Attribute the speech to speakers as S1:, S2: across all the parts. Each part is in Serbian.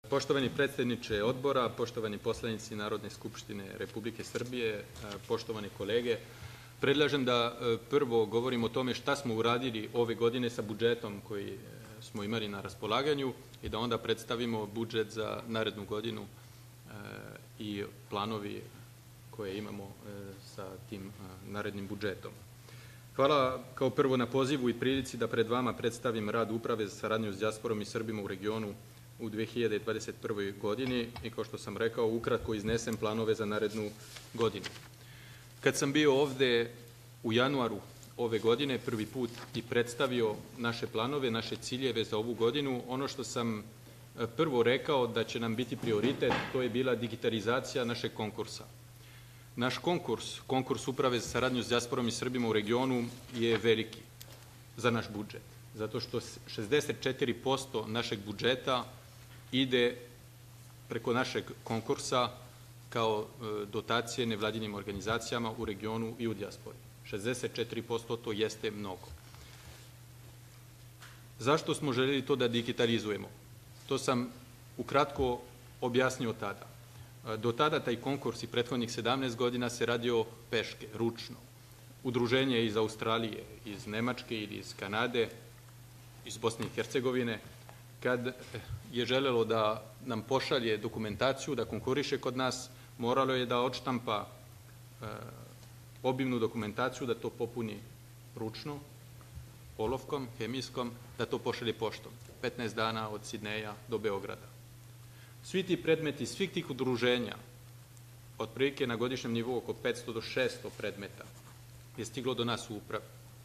S1: Poštovani predsjedniče odbora, poštovani poslanici Narodne skupštine Republike Srbije, poštovani kolege, predlažem da prvo govorimo o tome šta smo uradili ove godine sa budžetom koji smo imali na raspolaganju i da onda predstavimo budžet za narednu godinu i planovi koje imamo sa tim narednim budžetom. Hvala kao prvo na pozivu i prilici da pred vama predstavim rad Uprave za saradnju s dijasporom i Srbima u regionu u 2021. godini i kao što sam rekao, ukratko iznesem planove za narednu godinu. Kad sam bio ovde u januaru ove godine prvi put i predstavio naše planove, naše ciljeve za ovu godinu, ono što sam prvo rekao da će nam biti prioritet, to je bila digitalizacija našeg konkursa. Naš konkurs Uprave za saradnju s dijasporom i Srbima u regionu je veliki za naš budžet, zato što 64% našeg budžeta ide preko našeg konkursa kao dotacije nevladinim organizacijama u regionu i u dijaspori. 64% to jeste mnogo. Zašto smo željeli to da digitalizujemo? To sam ukratko objasnio tada. Do tada taj konkurs i prethodnih 17 godina se radio peške, ručno. Udruženje iz Australije, iz Nemačke ili iz Kanade, iz Bosne i Hercegovine, kad je želelo da nam pošalje dokumentaciju, da konkuriše kod nas, moralo je da odštampa obimnu dokumentaciju, da to popuni ručno, olovkom, hemijskom, da to pošalje poštom. 15 dana od Sidneja do Beograda. Svi ti predmeti, svih tih udruženja, otprilike na godišnjem nivou oko 500 do 600 predmeta, je stiglo do nas u upravi.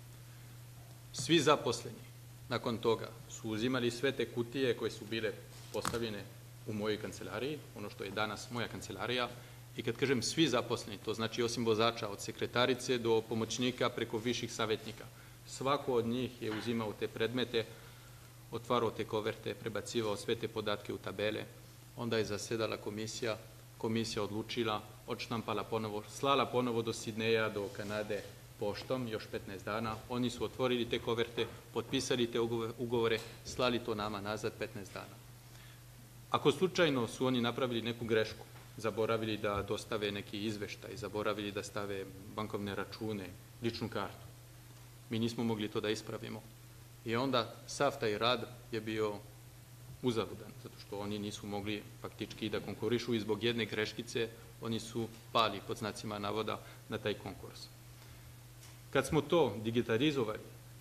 S1: Svi zaposleni nakon toga su uzimali sve te kutije koje su bile postavljene u mojoj kancelariji, ono što je danas moja kancelarija, i kad kažem svi zaposleni, to znači osim vozača, od sekretarice do pomoćnika preko viših savjetnika. Svako od njih je uzimao te predmete, otvarao te koverte, prebacivao sve te podatke u tabele, onda je zasedala komisija odlučila, odštampala ponovo, slala ponovo do Sidneja, do Kanade poštom, još 15 dana. Oni su otvorili te koverte, potpisali te ugovore, slali to nama nazad 15 dana. Ako slučajno su oni napravili neku grešku, zaboravili da dostave neki izveštaj, zaboravili da stave bankovne račune, ličnu kartu, mi nismo mogli to da ispravimo. I onda sav taj rad je bio uzaludan, zato što oni nisu mogli faktički da konkurišu i zbog jedne greškice oni su pali pod znacima navoda na taj konkurs. Kad smo to digitalizovali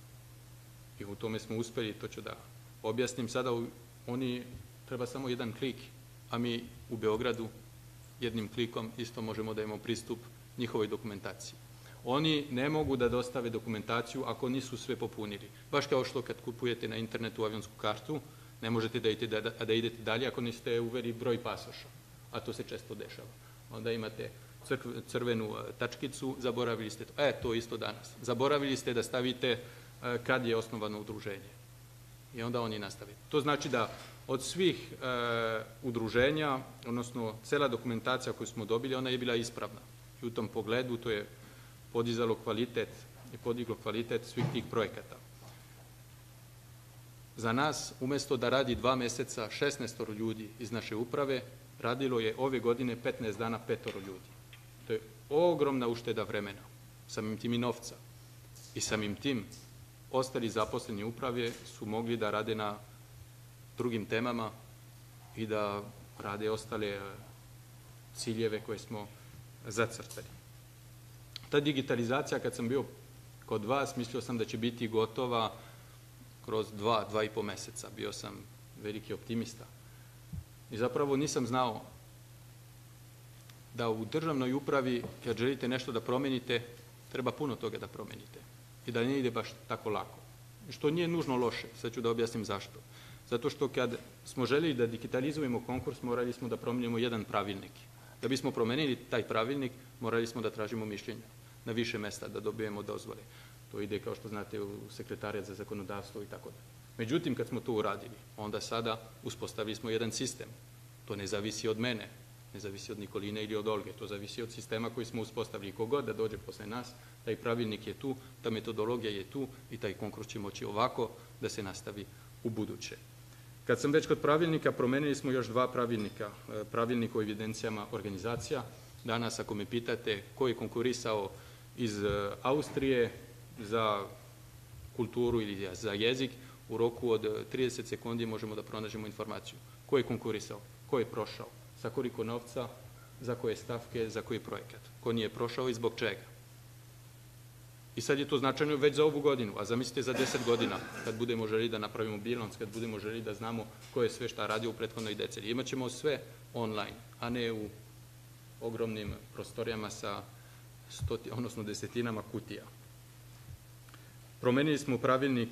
S1: i u tome smo uspeli, to ću da objasnim sada, oni treba samo jedan klik, a mi u Beogradu jednim klikom isto možemo da imamo pristup njihovoj dokumentaciji. Oni ne mogu da dostave dokumentaciju ako nisu sve popunili. Baš kao što kad kupujete na internetu avionsku kartu, ne možete da idete dalje ako niste uveli broj pasoša, a to se često dešava. Onda imate crvenu tačkicu, zaboravili ste to. To isto danas. Zaboravili ste da stavite kad je osnovano udruženje. I onda oni nastave. To znači da od svih udruženja, odnosno cela dokumentacija koju smo dobili, ona je bila ispravna. I u tom pogledu to je podizalo kvalitet i podiglo kvalitet svih tih projekata. Za nas, umesto da radi 2 meseca 16 ljudi iz naše uprave, radilo je ove godine 15 dana 5 ljudi. To je ogromna ušteda vremena, samim tim i novca. I samim tim ostali zaposleni uprave su mogli da rade na drugim temama i da rade ostale ciljeve koje smo zacrtali. Ta digitalizacija, kad sam bio kod vas, mislio sam da će biti gotova kroz 2,5 meseca. Bio sam veliki optimista. I zapravo nisam znao da u državnoj upravi, kad želite nešto da promenite, treba puno toga da promenite. I da ne ide baš tako lako. Što nije nužno loše. Sad ću da objasnim zašto. Zato što kad smo željeli da digitalizujemo konkurs, morali smo da promenimo jedan pravilnik. Da bismo promenili taj pravilnik, morali smo da tražimo mišljenja na više mesta, da dobijemo dozvole. To ide, kao što znate, u Sekretarijat za zakonodavstvo i tako da. Međutim, kad smo to uradili, onda sada uspostavili smo jedan sistem. To ne zavisi od mene, ne zavisi od Nikoline ili od Olge, to zavisi od sistema koji smo uspostavili. Kogod da dođe posle nas, taj pravilnik je tu, ta metodologija je tu i taj konkurs će moći ovako da se nastavi u buduće. Kad sam već kod pravilnika, promenili smo još 2 pravilnika. Pravilnik o evidencijama organizacija. Danas, ako me pitate ko je konkurisao iz Austrije za kulturu ili za jezik, u roku od 30 sekundi možemo da pronađemo informaciju. Ko je konkurisao, ko je prošao, sa koliko novca, za koje stavke, za koji projekat. Ko nije prošao i zbog čega. I sad je to značajno već za ovu godinu, a zamislite za 10 godina, kad budemo želi da napravimo bilans, kad budemo želi da znamo ko je sve šta radio u prethodnoj deceniji. Imaćemo sve online, a ne u ogromnim prostorijama sa desetinama kutija. Promenili smo pravilnik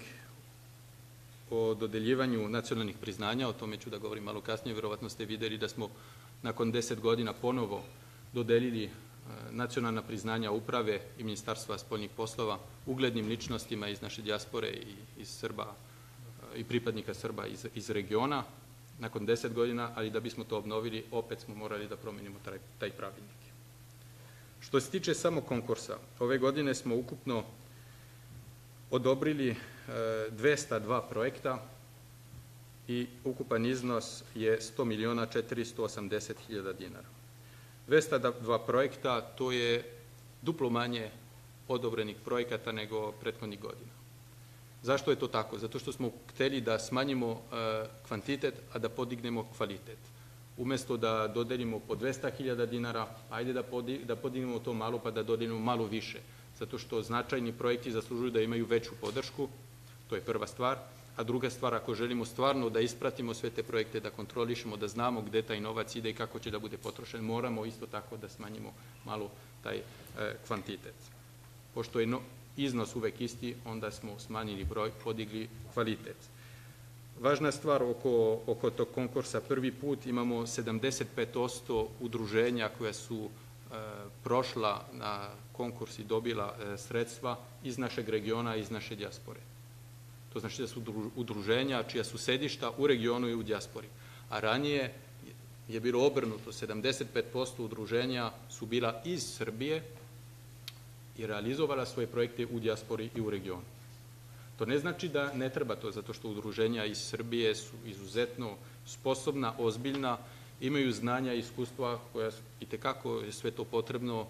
S1: o dodeljivanju nacionalnih priznanja, o tome ću da govorim malo kasnije, verovatno ste videli da smo nakon 10 godina ponovo dodelili nacionalna priznanja uprave i Ministarstva spoljnih poslova uglednim ličnostima iz naše dijaspore i iz Srba i pripadnika Srba iz regiona nakon 10 godina, ali da bismo to obnovili, opet smo morali da promenimo taj pravilnik. Što se tiče samo konkursa, ove godine smo ukupno odobrili 202 projekta i ukupan iznos je 100.480.000 dinara. 202 projekta, to je duplo manje odobrenih projekata nego prethodnih godina. Zašto je to tako? Zato što smo hteli da smanjimo kvantitet, a da podignemo kvalitet. Umesto da dodelimo po 200.000 dinara, ajde da podignemo to malo pa da dodelimo malo više. Zato što značajni projekti zaslužuju da imaju veću podršku, to je prva stvar. A druga stvar, ako želimo stvarno da ispratimo sve te projekte, da kontrolišemo, da znamo gde taj novac ide i kako će da bude potrošen, moramo isto tako da smanjimo malo taj kvantitet. Pošto je iznos uvek isti, onda smo smanjili broj, podigli kvalitet. Važna stvar oko tog konkursa, prvi put imamo 75% udruženja koja su prošla na konkurs i dobila sredstva iz našeg regiona, iz naše dijaspore. To znači da su udruženja čija su sedišta u regionu i u dijaspori. A ranije je bilo obrnuto, 75% udruženja su bila iz Srbije i realizovala svoje projekte u dijaspori i u regionu. To ne znači da ne treba to, zato što udruženja iz Srbije su izuzetno sposobna, ozbiljna, imaju znanja i iskustva koja itekako je sve to potrebno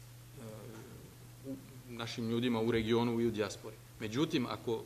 S1: našim ljudima u regionu i u dijaspori. Međutim, ako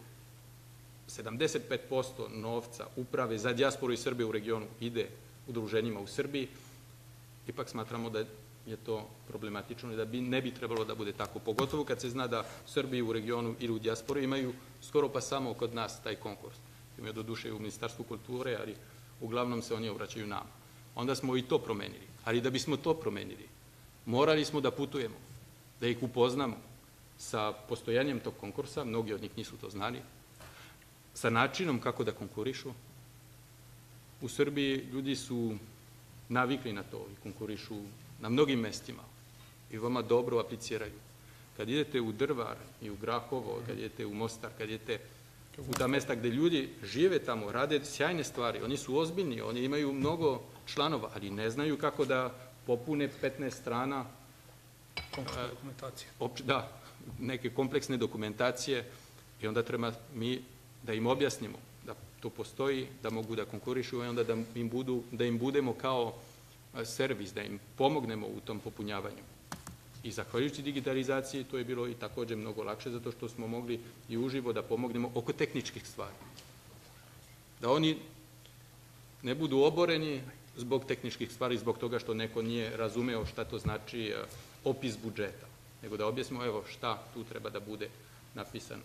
S1: 75% novca uprave za dijasporu i Srbije u regionu ide udruženjima u Srbiji, ipak smatramo da je to problematično i da ne bi trebalo da bude tako. Pogotovo kad se zna da Srbiji u regionu ili u dijaspori imaju skoro pa samo kod nas taj konkurs. Imaju do duše u Ministarstvu kulture, ali uglavnom se oni obraćaju nama. Onda smo i to promenili. Ali da bismo to promenili, morali smo da putujemo, da ih upoznamo sa postojanjem tog konkursa, mnogi od njih nisu to znali, sa načinom kako da konkurišu. U Srbiji ljudi su navikli na to i konkurišu na mnogim mestima i veoma dobro apliciraju. Kad idete u Drvar i u Grahovo, kad idete u Mostar, kad idete u ta mesta gde ljudi žive tamo, rade sjajne stvari, oni su ozbiljni, oni imaju mnogo članova, ali ne znaju kako da popune 15 strana neke kompleksne dokumentacije i onda treba mi da im objasnimo da to postoji, da mogu da konkurišu i onda da im budemo kao servis, da im pomognemo u tom popunjavanju. I zahvaljujući digitalizaciji to je bilo i takođe mnogo lakše zato što smo mogli i uživo da pomognemo oko tehničkih stvari. Da oni ne budu oboreni zbog tehničkih stvari, zbog toga što neko nije razumeo šta to znači opis budžeta, nego da objasnimo evo šta tu treba da bude napisano.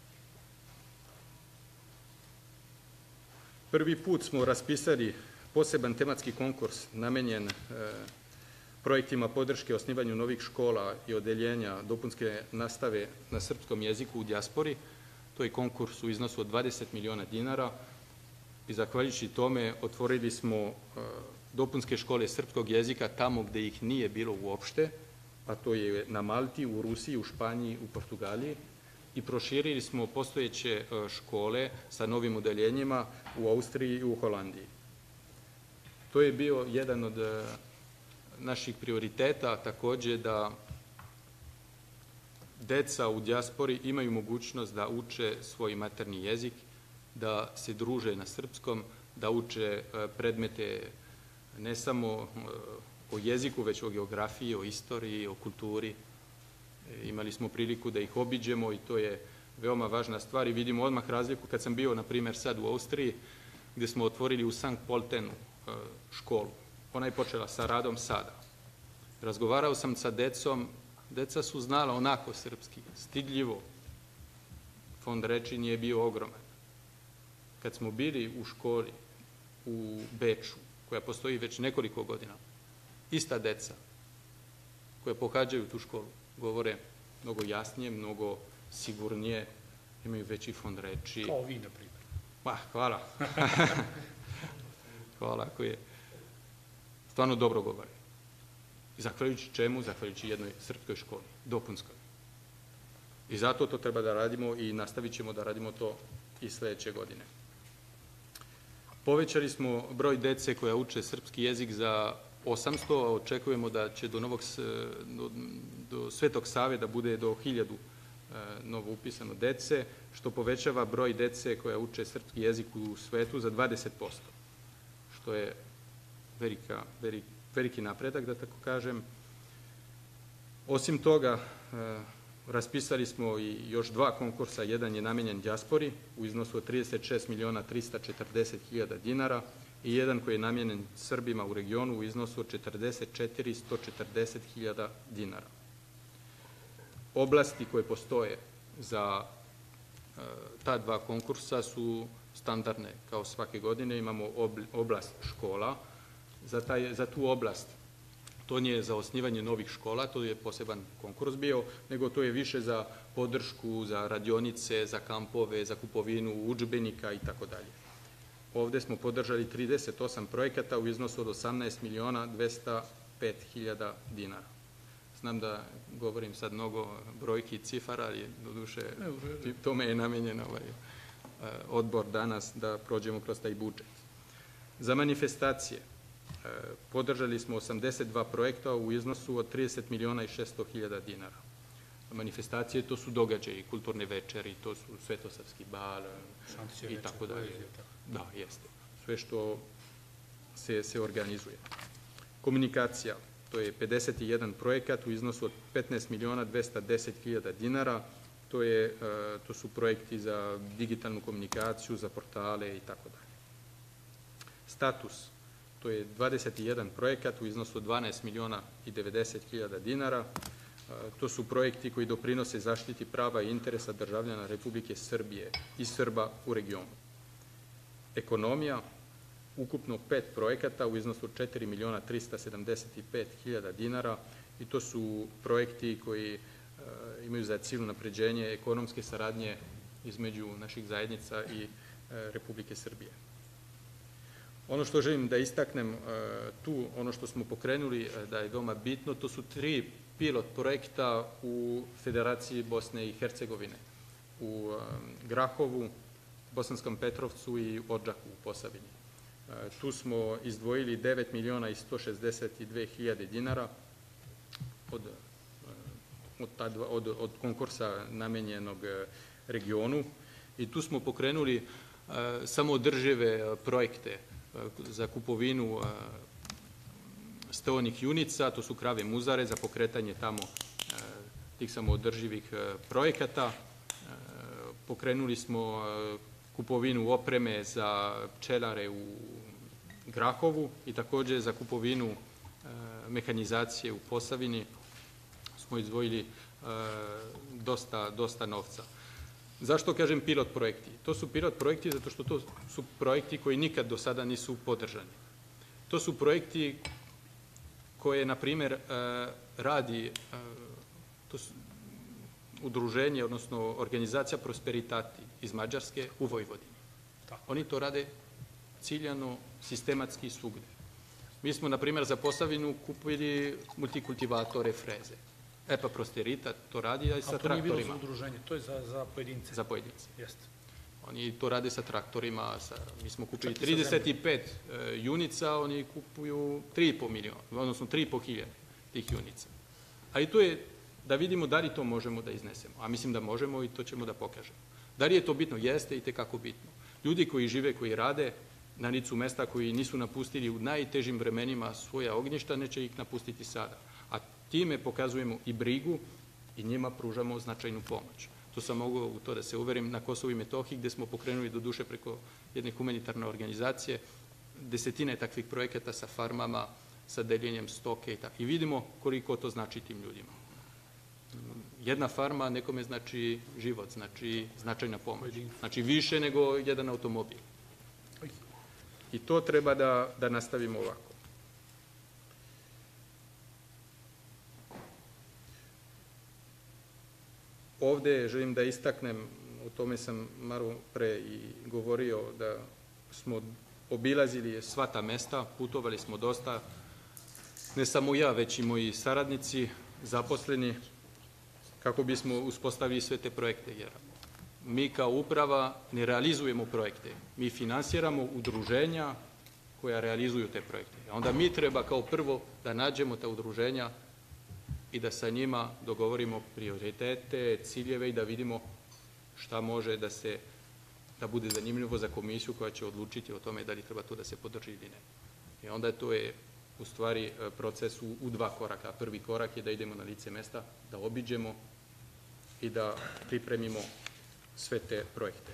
S1: Prvi put smo raspisali poseban tematski konkurs namenjen projektima podrške osnivanju novih škola i odeljenja dopunske nastave na srpskom jeziku u dijaspori. To je konkurs u iznosu od 20 miliona dinara i zahvaljujući tome otvorili smo dopunske škole srpskog jezika tamo gde ih nije bilo uopšte, a to je na Malti, u Rusiji, u Španiji, u Portugaliji i proširili smo postojeće škole sa novim odeljenjima u Austriji i u Holandiji. To je bio jedan od naših prioriteta, takođe da deca u dijaspori imaju mogućnost da uče svoj maternji jezik, da se druže na srpskom, da uče predmete ne samo o jeziku, već o geografiji, o istoriji, o kulturi. Imali smo priliku da ih obiđemo i to je veoma važna stvar i vidimo odmah razliku kad sam bio, na primjer, sad u Austriji, gdje smo otvorili u Sankt Poltenu školu. Ona je počela sa radom sada. Razgovarao sam sa decom, deca su znala onako srpski, stidljivo. Fond reči nije bio ogroman. Kad smo bili u školi u Beču, koja postoji već nekoliko godina, ista deca koja pohađaju tu školu govore mnogo jasnije, mnogo sigurnije, imaju veći fond reči.
S2: Kao vi, na primjer.
S1: Hvala. Hvala, ako je stvarno dobro govore. Zahvaljujući čemu? Zahvaljujući jednoj srpskoj školi, dopunskoj. I zato to treba da radimo i nastavit ćemo da radimo to i sledeće godine. Povećali smo broj dece koja uče srpski jezik za 800, a očekujemo da će do Svetog Save da bude do 1000 novo upisano dece, što povećava broj dece koja uče srpski jezik u svetu za 20%, što je veliki napredak, da tako kažem. Osim toga, raspisali smo i još 2 konkursa. Jedan je namenjen dijaspori u iznosu od 36.340.000 dinara i jedan koji je namenjen Srbima u regionu u iznosu od 44.140.000 dinara. Oblasti koje postoje za ta 2 konkursa su standardne, kao svake godine. Imamo oblast škola. Za tu oblast, to nije za osnivanje novih škola, to je poseban konkurs bio, nego to je više za podršku, za radionice, za kampove, za kupovinu udžbenika i tako dalje. Ovde smo podržali 38 projekata u iznosu od 18.205.000 dinara. Znam da govorim sad mnogo brojki i cifara, ali doduše tome je namenjen odbor danas da prođemo kroz taj budžet. Za manifestacije podržali smo 82 projekta u iznosu od 30.600.000 dinara. Manifestacije, to su događaji, kulturne večeri, to su svetosavski bal i tako dalje. Da, jeste. Sve što se organizuje. Komunikacija, to je 51 projekat u iznosu od 15.210.000 dinara. To su projekti za digitalnu komunikaciju, za portale i tako dalje. Status, to je 21 projekat u iznosu od 12.090.000 dinara. To su projekti koji doprinose zaštiti prava i interesa državljana Republike Srbije i Srba u regionu. Ekonomija, ukupno 5 projekata u iznosu od 4.375.000 dinara i to su projekti koji imaju za cilj unapređenje ekonomske saradnje između naših zajednica i Republike Srbije. Ono što želim da istaknem tu, ono što smo pokrenuli da je veoma bitno, to su 3 pilot projekta u Federaciji Bosne i Hercegovine, u Grahovu, Bosanskom Petrovcu i Odžaku u Posavini. Tu smo izdvojili 9.162.000 dinara od konkursa namenjenog regionu i tu smo pokrenuli samoodržive projekte za kupovinu stonih junica, to su krave muzare za pokretanje tamo tih samoodrživih projekata. Pokrenuli smo kupovinu opreme za pčelare u Grahovu i takođe za kupovinu mehanizacije u Posavini smo izdvojili dosta novca. Zašto kažem pilot projekti? To su pilot projekti zato što to su projekti koji nikad do sada nisu podržani. To su projekti koje, na primjer, radi udruženje, odnosno organizacija Prosperitati iz Mađarske u Vojvodini. Oni to rade ciljano, sistematski svugde. Mi smo, na primjer, za Posavinu kupili multikultivatore freze. Pa Prosperitat to radi, ali sa traktorima.
S2: A to nije bilo za udruženje, to je za pojedince?
S1: Za pojedince.
S2: Jeste.
S1: Oni to rade sa traktorima, mi smo kupili 35 junica, oni kupuju 3,5 miliona, odnosno 3,5 hiljade tih junica. Ali to je da vidimo da li to možemo da iznesemo, a mislim da možemo i to ćemo da pokažemo. Da li je to bitno? Jeste i tekako bitno. Ljudi koji žive, koji rade, na licu mesta koji nisu napustili u najtežim vremenima svoja ognjišta, neće ih napustiti sada. A time pokazujemo i brigu i njima pružamo značajnu pomoć. To sam mogao u to da se uverim na Kosovu i Metohiji, gde smo pokrenuli do duše preko jedne humanitarne organizacije desetine takvih projekata sa farmama, sa deljenjem stoke i vidimo koliko to znači tim ljudima. Jedna farma nekome znači život, znači značajna pomoć. Znači više nego jedan automobil. I to treba da nastavimo ovako. Ovde želim da istaknem, o tome sam malo pre i govorio, da smo obilazili sva ta mesta, putovali smo dosta, ne samo ja, već i moji saradnici, zaposleni, kako bismo uspostavili sve te projekte. Jer mi kao uprava ne realizujemo projekte, mi finansiramo udruženja koja realizuju te projekte. Onda mi treba kao prvo da nađemo ta udruženja i da sa njima dogovorimo prioritete, ciljeve i da vidimo šta može da bude zanimljivo za komisiju koja će odlučiti o tome da li treba to da se podrži ili ne. I onda to je u stvari proces u dva koraka. Prvi korak je da idemo na lice mesta, da obiđemo i da pripremimo sve te projekte.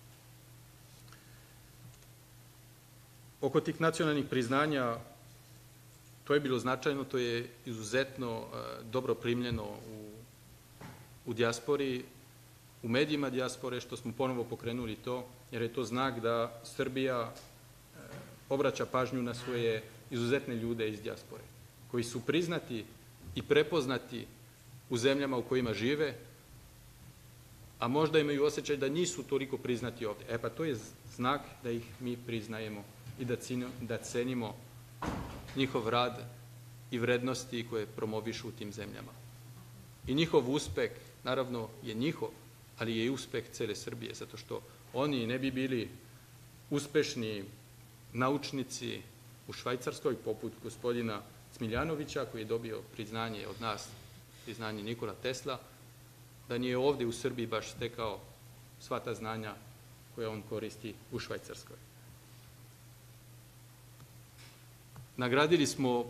S1: Oko tih nacionalnih priznanja, to je bilo značajno, to je izuzetno dobro primljeno u dijaspori, u medijima dijaspore, što smo ponovo pokrenuli to, jer je to znak da Srbija obraća pažnju na svoje izuzetne ljude iz dijaspore, koji su priznati i prepoznati u zemljama u kojima žive, a možda imaju osjećaj da nisu toliko priznati ovde. Pa to je znak da ih mi priznajemo i da cenimo njihov rad i vrednosti koje promovišu u tim zemljama. I njihov uspeh, naravno, je njihov, ali je i uspeh cele Srbije, zato što oni ne bi bili uspešni naučnici u Švajcarskoj, poput gospodina Smiljanovića, koji je dobio priznanje od nas, priznanje Nikola Tesla, da nije ovde u Srbiji baš stekao sva ta znanja koja on koristi u Švajcarskoj. Nagradili smo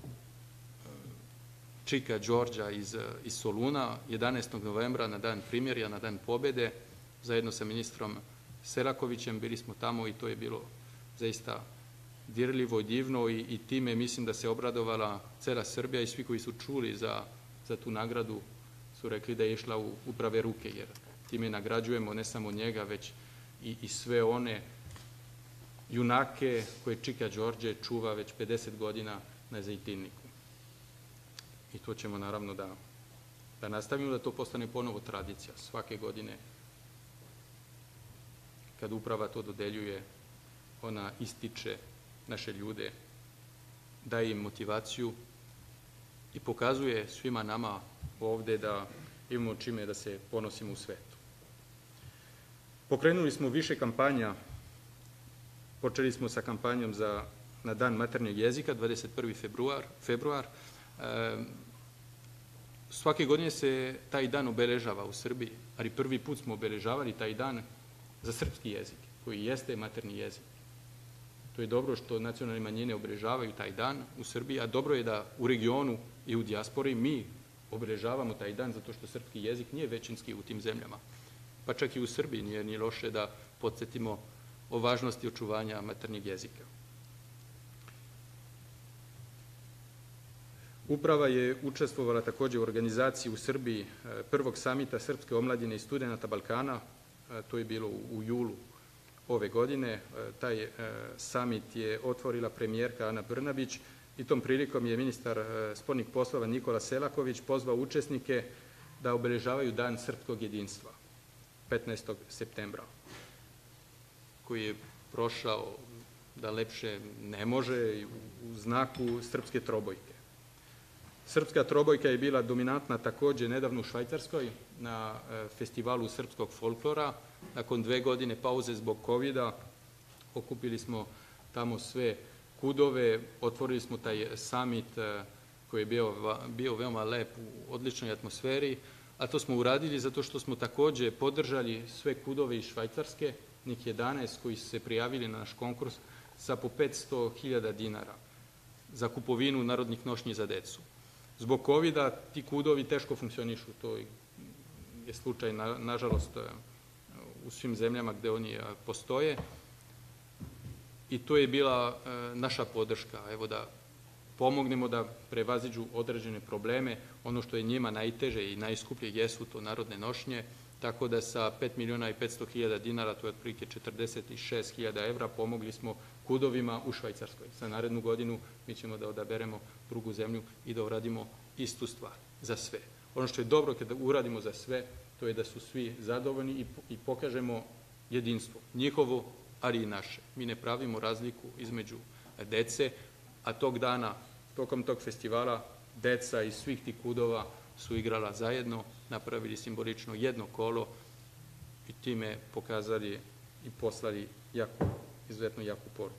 S1: Čika Đorđa iz Soluna 11. novembra na dan primirja, na dan pobede, zajedno sa ministrom Selakovićem. Bili smo tamo i to je bilo zaista dirljivo i divno i time mislim da se obradovala cela Srbija i svi koji su čuli za tu nagradu su rekli da je išla u prave ruke, jer time nagrađujemo ne samo njega, već i sve one junake koje Čika Đorđe čuva već 50 godina na Zejtinniku. I to ćemo naravno da nastavimo, da to postane ponovo tradicija. Svake godine, kad uprava to dodeljuje, ona ističe naše ljude, daje im motivaciju i pokazuje svima nama ovde da imamo čime da se ponosimo u svetu. Pokrenuli smo više kampanja. Počeli smo sa kampanjom na dan maternjeg jezika, 21. februar. Svake godine se taj dan obeležava u Srbiji, ali prvi put smo obeležavali taj dan za srpski jezik, koji jeste maternji jezik. To je dobro što nacionalne manjine obeležavaju taj dan u Srbiji, a dobro je da u regionu i u dijaspori mi obeležavamo taj dan zato što srpski jezik nije većinski u tim zemljama. Pa čak i u Srbiji nije ni loše da podsjetimo o važnosti očuvanja maternjeg jezika. Uprava je učestvovala takođe u organizaciji u Srbiji prvog samita Srpske omladine i studenata Balkana. To je bilo u julu ove godine. Taj samit je otvorila premijerka Ana Brnabić i tom prilikom je ministar spoljnih poslova Nikola Selaković pozvao učesnike da obeležavaju Dan srpskog jedinstva 15. septembra, koji je prošao da lepše ne može u znaku srpske trobojke. Srpska trobojka je bila dominantna takođe nedavno u Švajcarskoj na festivalu srpskog folklora. Nakon 2 godine pauze zbog COVID-a okupili smo tamo sve kudove, otvorili smo taj samit koji je bio veoma lep u odličnoj atmosferi, a to smo uradili zato što smo takođe podržali sve kudove iz Švajcarske, njih 11 koji su se prijavili na naš konkurs, sa po 500.000 dinara za kupovinu narodnih nošnji za decu. Zbog COVID-a ti kudovi teško funkcionišu. To je slučaj, nažalost, u svim zemljama gde oni postoje. I to je bila naša podrška. Evo da pomognemo da prevaziđu određene probleme. Ono što je njima najteže i najskuplje jesu to narodne nošnje, tako da sa 5.500.000 dinara, to je otprilike 46.000 evra, pomogli smo kudovima u Švajcarskoj. Za narednu godinu mi ćemo da odaberemo drugu zemlju i da uradimo istu stvar za sve. Ono što je dobro kada uradimo za sve, to je da su svi zadovoljni i pokažemo jedinstvo, njihovo, ali i naše. Mi ne pravimo razliku između dece, a tog dana, tokom tog festivala, deca iz svih tih kudova su igrala zajedno, napravili simbolično jedno kolo i time pokazali i poslali izuzetno jaku poruku.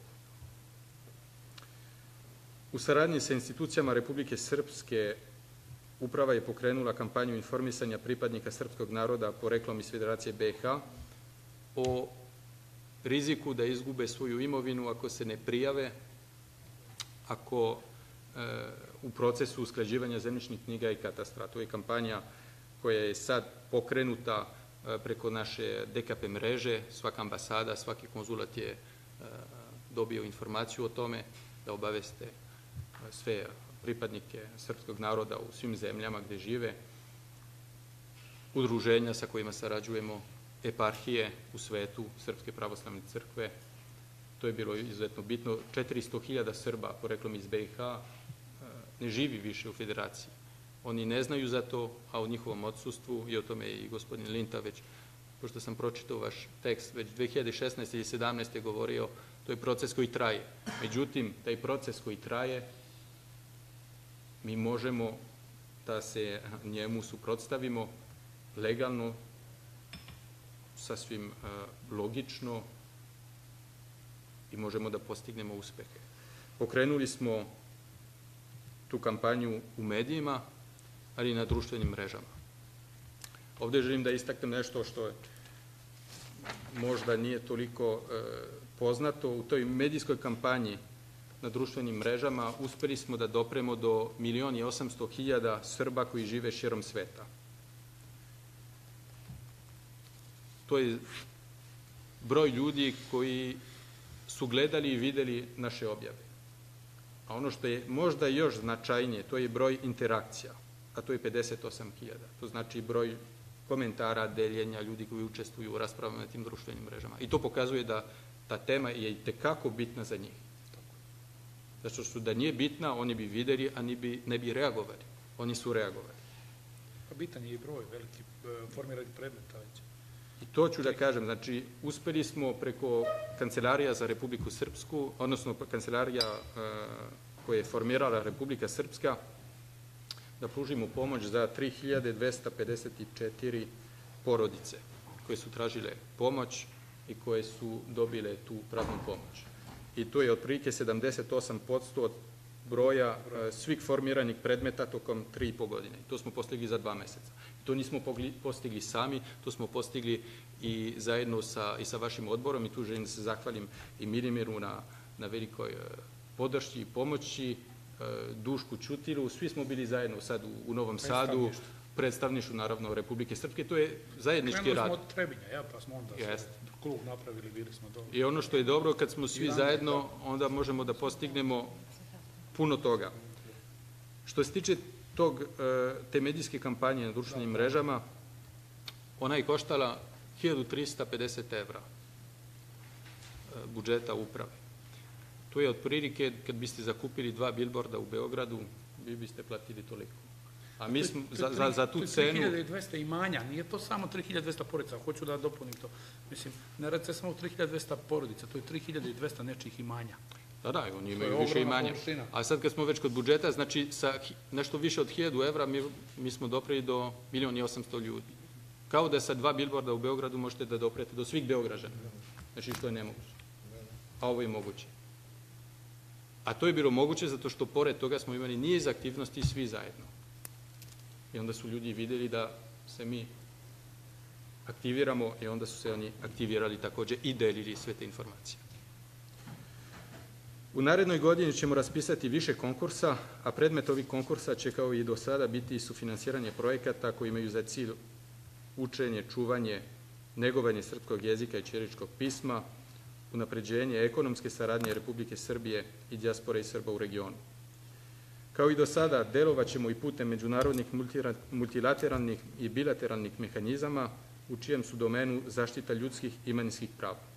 S1: U saradnji sa institucijama Republike Srpske uprava je pokrenula kampanju informisanja pripadnika srpskog naroda poreklom iz Federacije BiH o riziku da izgube svoju imovinu ako se ne prijave, ako u procesu usklađivanja zemljišnih knjiga i katastra. To je kampanja koja je sad pokrenuta preko naše DKP mreže. Svaka ambasada, svaki konzulat je dobio informaciju o tome da obaveste sve pripadnike srpskog naroda u svim zemljama gde žive, udruženja sa kojima sarađujemo, eparhije u svetu, Srpske pravoslavne crkve. To je bilo izuzetno bitno. 400.000 Srba, poreklom iz BiH, ne živi više u Federaciji. Oni ne znaju za to, a u njihovom odsustvu, i o tome je i gospodin Linta već, pošto sam pročitao vaš tekst, već 2016. ili 2017. govorio, to je proces koji traje. Međutim, taj proces koji traje, mi možemo da se njemu suprotstavimo legalno, sasvim logično i možemo da postignemo uspehe. Pokrenuli smo tu kampanju u medijima, ali i na društvenim mrežama. Ovde želim da istaknem nešto što možda nije toliko poznato. U toj medijskoj kampanji na društvenim mrežama uspeli smo da dopremo do 1.800.000 Srba koji žive širom sveta. To je broj ljudi koji su gledali i videli naše objave. A ono što je možda još značajnije, to je broj interakcija, a to je 58.000. To znači broj komentara, deljenja, ljudi koji učestvuju u raspravama na tim društvenim mrežama. I to pokazuje da ta tema je i tekako bitna za njih. Zato što da nije bitna, oni bi videli, a ne bi reagovali. Oni su reagovali.
S2: Pa bitan je i broj, veliki formirani predmeta već.
S1: I to ću da kažem, znači, uspeli smo preko Kancelarija za Republiku Srpsku, odnosno Kancelarija koja je formirala Republika Srpska, da pružimo pomoć za 3.254 porodice koje su tražile pomoć i koje su dobile tu pravnu pomoć. I to je otprilike 78% od broja svih formiranih predmeta tokom 3,5 godine. To smo postigli za 2 meseca. To nismo postigli sami, to smo postigli i zajedno sa vašim odborom i tu želim da se zahvalim i Milimiru na velikoj podršci i pomoći, Dušku Ćutilu, svi smo bili zajedno sad u Novom Sadu, predstavništvu naravno Republike Srpske, to je zajednički rad.
S2: Krenuli smo od Trebinja, pa smo onda klub napravili, bili smo dobro.
S1: I ono što je dobro, kad smo svi zajedno, onda možemo da postignemo puno toga. Što se tiče te medijske kampanje na društvenim mrežama, ona je koštala 1.350 evra budžeta uprave. To je otprilike, kad biste zakupili 2 bilborda u Beogradu, vi biste platili toliko. A mi smo za tu cenu...
S2: To je 3.200 imanja, nije to samo 3.200 porodica, hoću da dopunim to. Mislim, ne radi se samo 3.200 porodica, to je 3.200 nečih imanja.
S1: Da, oni imaju više imanja. A sad kad smo već kod budžeta, znači sa nešto više od 1.000 evra mi smo dopreli do 1.800.000 ljudi. Kao da sa 2 bilborda u Beogradu možete da doprete do svih Beograđana. Znači što je nemoguće. A ovo je moguće. A to je bilo moguće zato što pored toga smo imali niz aktivnosti svi zajedno. I onda su ljudi videli da se mi aktiviramo i onda su se oni aktivirali takođe i delili sve te informacije. U narednoj godini ćemo raspisati više konkursa, a predmet ovih konkursa će kao i do sada biti sufinansiranje projekata koji imaju za cilj učenje, čuvanje, negovanje srpskog jezika i ćiriličkog pisma, unapređenje ekonomske saradnje Republike Srbije i dijaspore i Srba u regionu. Kao i do sada, delovaćemo i putem međunarodnih multilateralnih i bilateralnih mehanizama u čijem su domenu zaštita ljudskih i manjinskih prava.